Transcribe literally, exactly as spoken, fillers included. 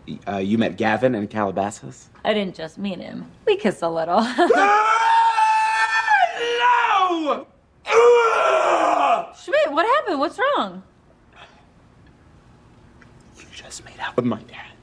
Uh, you met Gavin in Calabasas? I didn't just meet him. We kissed a little. No! Schmidt, what happened? What's wrong? You just made out with my dad.